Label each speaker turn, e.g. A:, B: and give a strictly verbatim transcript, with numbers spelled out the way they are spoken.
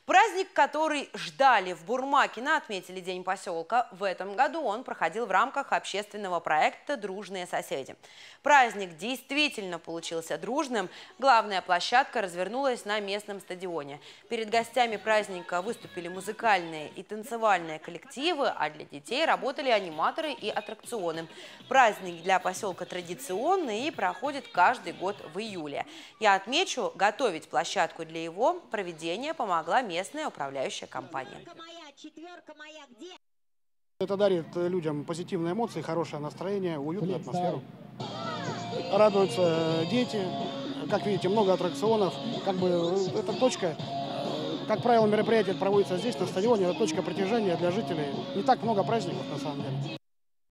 A: Праздник, который ждали в Бурмакино, отметили День поселка. В этом году он проходил в рамках общественного проекта «Дружные соседи». Праздник действительно получился дружным. Главная площадка развернулась на местном стадионе. Перед гостями праздника выступили музыкальные и танцевальные коллективы, а для детей работали аниматоры и аттракционы. Праздник для поселка традиционный и проходит каждый год в июле. Я отмечу, готовить площадку для его проведения помогла местная управляющая компания.
B: Это дарит людям позитивные эмоции, хорошее настроение, уютную атмосферу. Радуются дети. Как видите, много аттракционов. Как бы эта точка, как правило, мероприятие проводится здесь, на стадионе. Это точка притяжения для жителей. Не так много праздников, на самом деле.